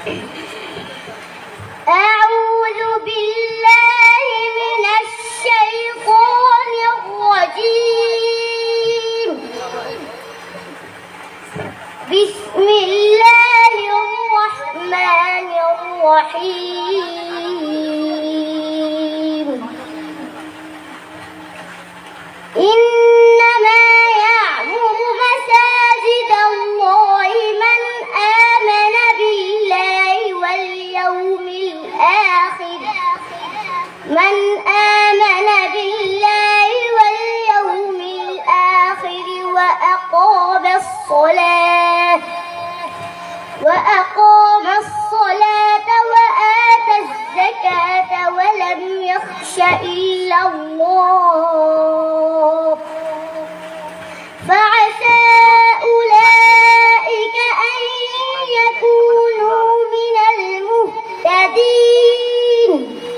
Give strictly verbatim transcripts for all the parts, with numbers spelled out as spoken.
أعوذ بالله من الشيطان الرجيم. بسم الله الرحمن الرحيم. إنما يعمر مساجد الله من آمن بالله واليوم الآخر من آمن بالله واليوم الآخر وأقام الصلاة وأقام الصلاة وآتى الزكاة ولم يخش إلا الله فعسى أولئك أن يكونوا من المهتدين.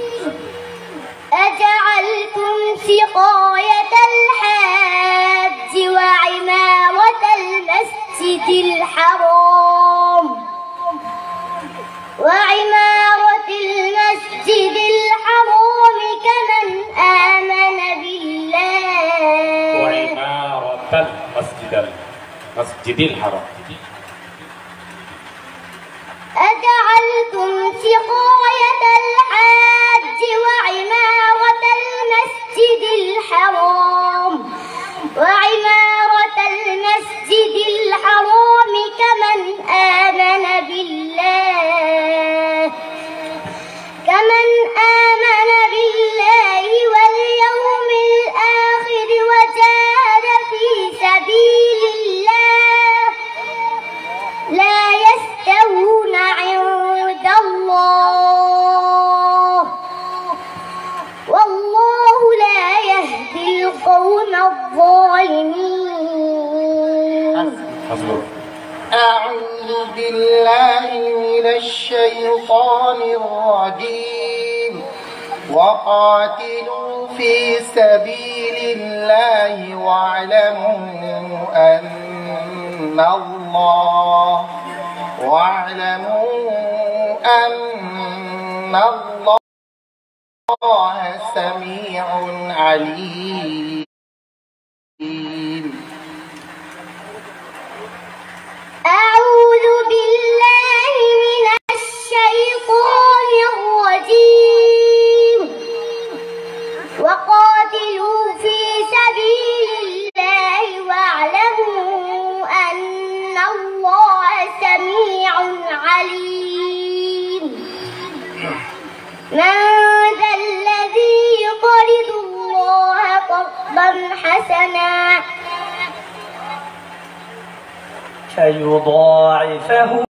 أجعلتم سقاية الحاج وعمارة المسجد الحرام وعمارة المسجد الحرام كمن آمن بالله وعمارة المسجد المسجد الحرام. أجعلتم سقاية الحاج وعمارة المسجد الحرام وعمارة المسجد الحرام كمن آمن بالله كمن آمن بالله واليوم الآخر وجاهد في سبيل الله لا يستوون عند الله والله لا يهدي القوم الظالمين. أعوذ بالله من الشيطان الرجيم. وقاتلوا في سبيل الله واعلموا أن الله واعلموا أن الله سميع عليم. أعوذ بالله من الشيطان الرجيم. وقاتلوا في سبيل الله واعلموا أن الله سميع عليم. من ذا الذي يقرض الله قرضا حسنا فيضاعفه